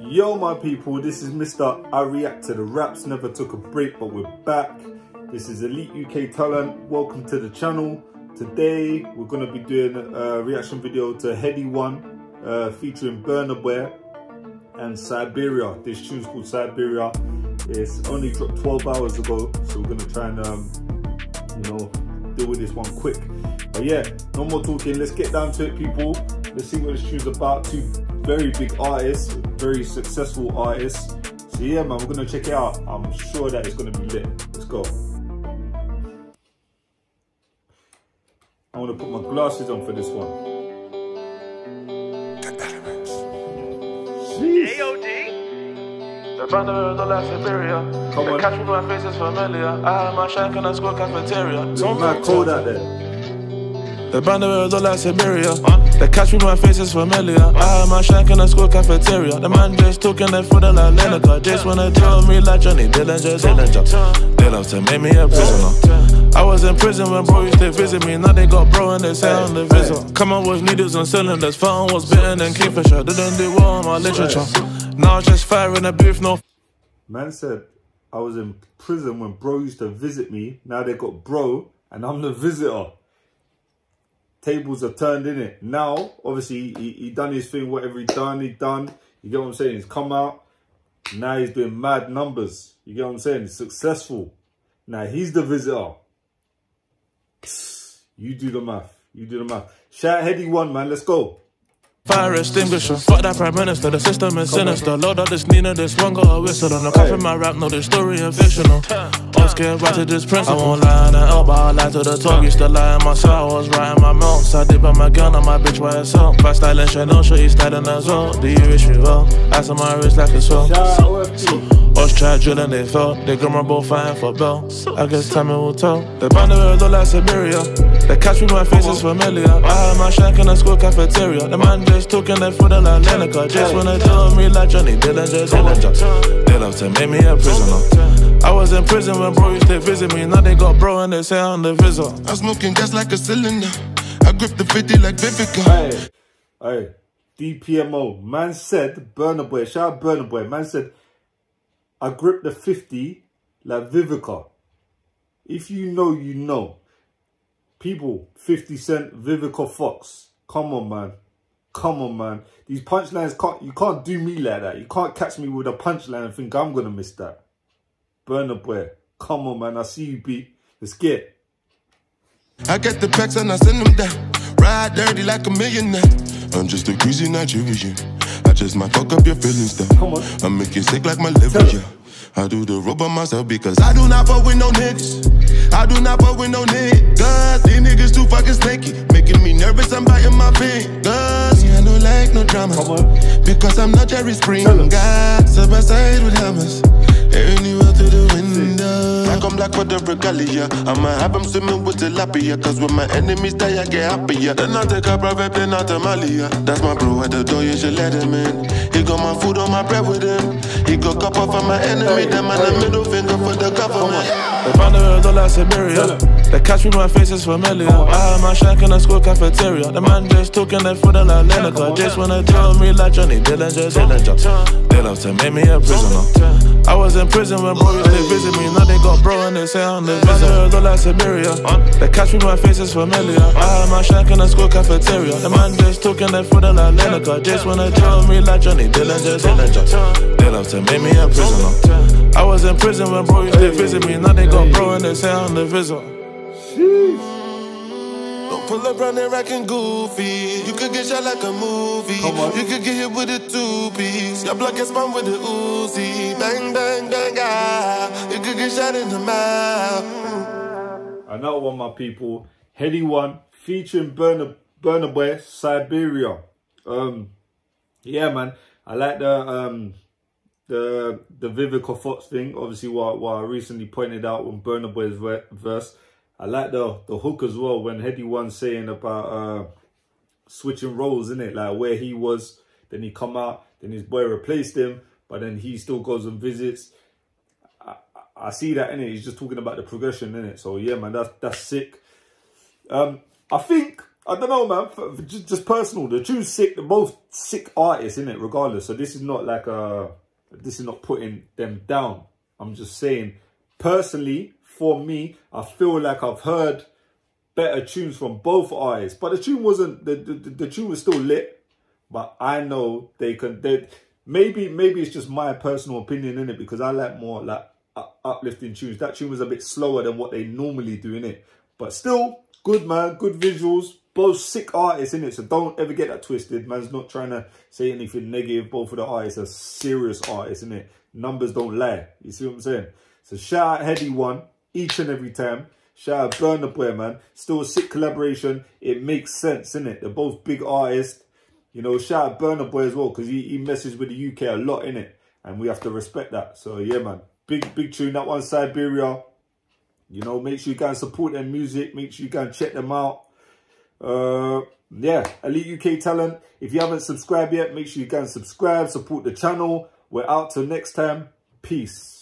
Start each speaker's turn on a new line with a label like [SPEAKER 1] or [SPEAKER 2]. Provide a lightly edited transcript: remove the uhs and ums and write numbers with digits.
[SPEAKER 1] Yo my people, this is Mr. I React to the Raps, never took a break, but we're back. This is Elite UK Talent, welcome to the channel. Today we're going to be doing a reaction video to Headie One featuring Burna Boy and Siberia. This tune's called Siberia. It's only dropped 12 hours ago, so we're going to try and deal with this one quick. But yeah, no more talking, let's get down to it people. Let's see what this tune's about. Two very big artists, very successful artists. So yeah man, we're gonna check it out. I'm sure that it's gonna be lit. Let's go. I wanna put my glasses on for this one.
[SPEAKER 2] The Burna Boy Siberia.
[SPEAKER 1] Come on.
[SPEAKER 2] Catch me, my face is familiar. I have my shank in a school cafeteria.
[SPEAKER 1] It's mad cold out there.
[SPEAKER 2] The Burna Boy Siberia. They catch me, my face is familiar. I have my shank in a school cafeteria. The man just talking their foot like Lineker. Just wanna tell me like Johnny Dillinger. They love to make me a prisoner. I was in prison when bro used to visit me. Now they got bro and they say I'm the visit. Come on with needles and cylinders. Fountain was bitten and Kingfisher. Didn't do well on my literature. Now I just fire in a booth, no.
[SPEAKER 1] Man said I was in prison when bro used to visit me. Now they got bro and I'm the visitor. Tables are turned, in it. Now, obviously, he done his thing, whatever he done. You get what I'm saying? He's come out. Now he's doing mad numbers. You get what I'm saying? He's successful. Now he's the visitor. You do the math. You do the math. Shout out Headie One, man. Let's go.
[SPEAKER 2] Fire extinguisher, fuck that prime minister, the system is sinister. Load up this Nina, this one got a whistle. On the cuff in my rap, no, this story is fictional. I'm scared right to this principle. I won't lie on the L, but I lie to the talk. Used to lie in myself, I was writing my mouth. I did by my gun on my bitch by herself. By styling Chanel, show you styling as well. Do you wish me well? Ice on my wrist like a swell. Us tried drilling, they fell. They grandma both fighting for bell. I guess time will tell. The Burna Boy Siberia. They catch me, my face is familiar. I have my shank in a school cafeteria. The man just talking their foot like Lineker. Just wanna tell me like Johnny Dillinger. They love to make me a prisoner. I was in prison when bro used to visit me. Now they got bro and they say I'm the visitor. I'm smoking gas like a cylinder. I grip the 50 like Vivica.
[SPEAKER 1] Hey, DPMO. Man said, Burna Boy, shout out Burna Boy. Man said, I grip the 50 like Vivica. If you know, you know. People, 50 Cent, Vivica Fox. Come on, man. Come on, man. These punchlines, you can't do me like that. You can't catch me with a punchline and think I'm going to miss that. Burna Boy, come on, man. I see you, B. Let's get.
[SPEAKER 3] I get the packs and I send them down. Ride dirty like a millionaire. I'm just a greasy Nigerian. I just might fuck up your feelings though.
[SPEAKER 1] Come on.
[SPEAKER 3] I make you sick like my liver, yeah. I do the rope by myself because I do not fuck with no niggas. I do not fuck with no niggas. These niggas too fucking snaky, making me nervous. I'm biting my fingers. Yeah, I don't like no drama.
[SPEAKER 1] Come on.
[SPEAKER 3] Because I'm not Jerry Springer. Side by side with hammers. Anywhere to the window. Black on black for the regalia. I'ma have them swimming with tilapia. Cause when my enemies die, I get happier. Then I take a private plane out to Malia. That's my bro at the door, you should let him in. He got my food on my bread with him. He got cup off of my enemy. Them man a middle finger for the government.
[SPEAKER 2] The Burna Boy Siberia. They catch me, my face is familiar. I have my shank in a school cafeteria. The man just talking their foot like Lineker. Just wanna tell me like Johnny Dillinger. They love to make me a prisoner. I was in prison when bro used to visit me. Now they got bro and they say I'm the visitor. Burna Boy Siberia. They catch me, my face is familiar. I have my shank in a school cafeteria. The man just talking their foot like Lineker. Just wanna tell me like Johnny Dillinger. They love to make me a prisoner. I was in prison when bro used to visit me. Now they got bro and they say I'm the visitor. Don't pull up round there acting goofy. You could get shot like a movie. You could get hit with a two-piece. Your blood gets spun with a Uzi. Bang, bang, bang, ah. You could get shot in the mouth.
[SPEAKER 1] Another one, my people. Headie One featuring Burna Boy Siberia. Yeah, man. I like the Vivica Fox thing. Obviously, what I recently pointed out on Burna Boy's verse. I like the hook as well when Headie One saying about switching roles, innit? Like where he was, then he come out, then his boy replaced him, but then he still goes and visits. I see that, innit? He's just talking about the progression, innit? So yeah, man, that's sick. I think I don't know, man. Just personal. The tune's sick. They're both sick artists, innit? Regardless. So this is not like this is not putting them down. I'm just saying, personally, for me, I feel like I've heard better tunes from both artists. But the tune wasn't, the tune was still lit. But I know maybe it's just my personal opinion, innit? Because I like more like uplifting tunes. That tune was a bit slower than what they normally do, innit? But still, good, man. Good visuals. Both sick artists, innit? So don't ever get that twisted. Man's not trying to say anything negative. Both of the artists are serious artists, innit? Numbers don't lie. You see what I'm saying? So shout out Headie One each and every time. Shout out Burna Boy, man. Still a sick collaboration. It makes sense, innit? They're both big artists. You know, shout out Burna Boy as well, because he messes with the UK a lot, innit? And we have to respect that. So yeah, man. Big tune. That one, Siberia. You know, make sure you guys support their music. Make sure you guys check them out. Yeah, Elite UK Talent. If you haven't subscribed yet, make sure you guys subscribe. Support the channel. We're out till next time. Peace.